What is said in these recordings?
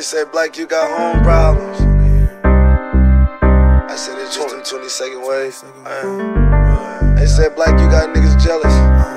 said, Black, you got home problems. I said, it's just them 22nd waves. They said, Black, you got niggas jealous.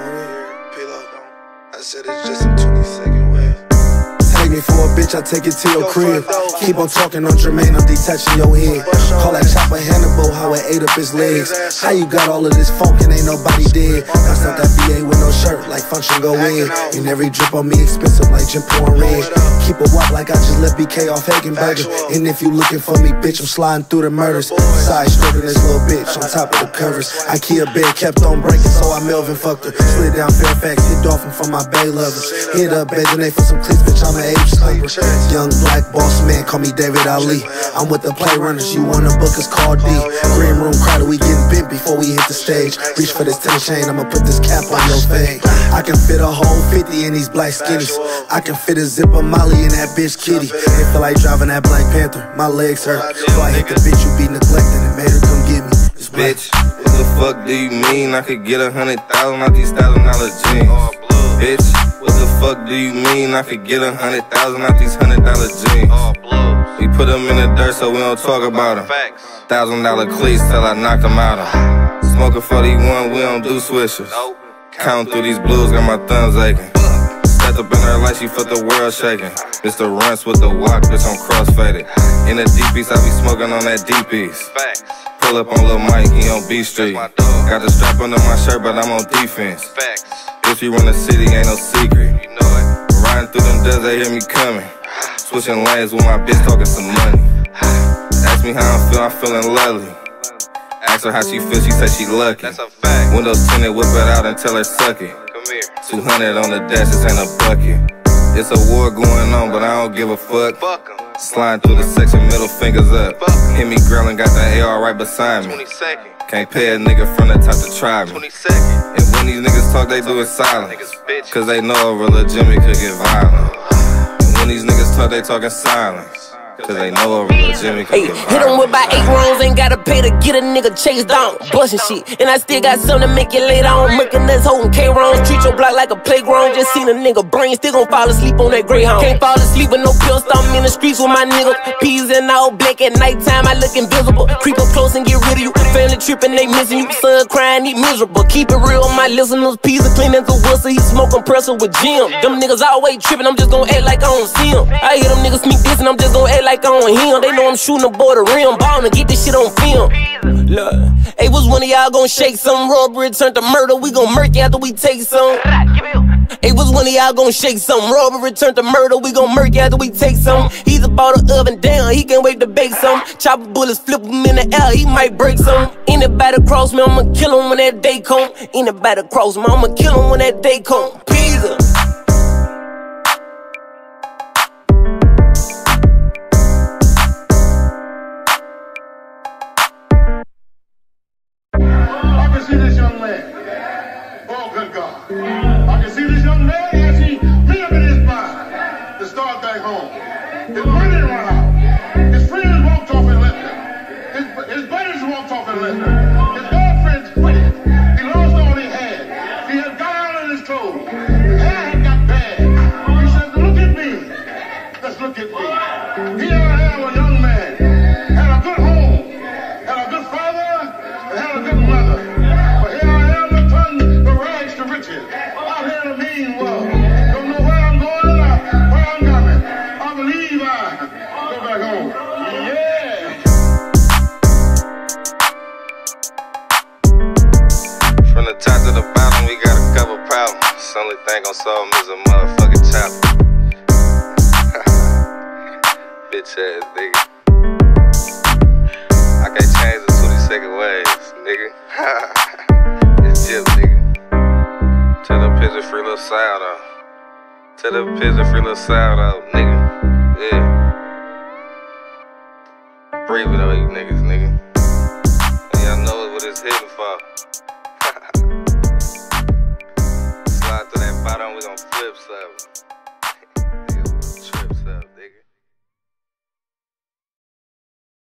I said, it's just them 22nd waves. Take me for a bitch, I take it to your crib. Keep on talking on Jermaine, I'm detaching your head. Call that chopper Hannibal, how it ate up his legs. How you got all of this funk and ain't nobody dead? Bust out that VA with no shirt, like function go in. And every drip on me expensive, like Jim pouring red. Keep a walk like I just left BK off Hagenberger. And if you looking for me, bitch, I'm sliding through the murders. Side stroking this little bitch on top of the covers. IKEA bed kept on breaking, so I Melvin fucked her. Slid down Fairfax, hit Dolphin from my Bay lovers. Hit up Benjamin for some cleats, bitch, I'm an age sniper. Young black boss man, call me David Ali. I'm with the play runners, you wanna book us, call D. Green room crowded, we getting bent before we hit the stage. Reach for this tennis chain, I'ma put this cap on your fade. I can fit a whole 50 in these black skinnies. I can fit a zipper Molly in that bitch kitty. It feel like driving that Black Panther, my legs hurt. So I hit the bitch you be neglecting and made her come get me. Bitch, what the fuck do you mean I could get 100,000 out these $1,000 jeans? Bitch, what the fuck do you mean I could get 100,000 out these $100 jeans? We put them in the dirt so we don't talk about them. $1,000 cleats till I knock them out. Smoking 41, we don't do swishers. Counting through these blues, got my thumbs aching. Stepped up in her like she felt the world shaking. Mr. Runts with the walk, bitch, I'm crossfaded. In the deep piece, I be smoking on that deep piece. Pull up on Lil Mike, he on B Street. Got the strap under my shirt, but I'm on defense. If you run the city, ain't no secret. Riding through them deserts, they hear me coming. Switching lanes with my bitch, talking some money. Ask me how I'm feeling lovely. Ask her how she feels, she said she lucky. Windows tinted, whip it out and tell her suck it. 200 on the dash, this ain't a bucket. It's a war going on, but I don't give a fuck. Sliding through the section, middle fingers up. Hit me grillin', got the AR right beside me. Can't pay a nigga from the top to try me. And when these niggas talk, they do it silent. Cause they know a real Jimmy could get violent. And when these niggas talk, they talking silence. Cause they know a real Jimmy could get violent. Hit him with about 8 rounds, ain't gotta pay to get a nigga chased down. Bustin' shit, and I still got something to make you lay down. Murking this holding K-rounds, treat your block like a playground. Just seen a nigga brain, still gon' fall asleep on that Greyhound. Can't fall asleep with no pills, I'm in the streets with my niggas. Peas and all black at nighttime, I look invisible. Creep up close and get rid of you. Family trippin', they missing you. Son crying, he miserable. Keep it real, my listeners. Peas are clean as a whistle, he smoke compressor with Jim. Them niggas always trippin', I'm just gon' act like I don't see him. I hear them niggas sneak this and I'm just gon' act like I don't hear him. They know I'm shooting aboard the rim, ballin' to get this shit on film. Look, hey, was one of y'all gon' shake some? Robbery turned to murder, we gon' murk after we take some. Hey, was one of y'all gon' shake some? Robbery turned to murder, we gon' murk after we take some. He's about the oven down, he can't wait to bake some. Chopper bullets, flip him in the air, he might break some. Anybody cross me, I'ma kill him when that day come. Anybody cross me, I'ma kill him when that day come. Pizza. I can see this young man. Oh, good God. I can see this young man as he made up in his mind to start back home. His money run out. His friends walked off and left him. His buddies walked off and left him. His girlfriends quit it. He lost all he had. He had got out of his clothes. His hair had got bad. He said, look at me. Let's look at me. Here I am, a young man. Had a good home. Had a good father. And had a good mother. From the top to the bottom, we got a couple problems. The only thing gon' solve them is a motherfucking chopper. Bitch ass nigga. I can't change the 22nd ways, nigga. It's Jim, nigga. Tell the pigeon free little sound out. Tell the pigeon free little sound out, nigga. Yeah. Breathe it on you niggas, nigga. And y'all know what it's hitting for. Slide to that bottom, we gon' flip something.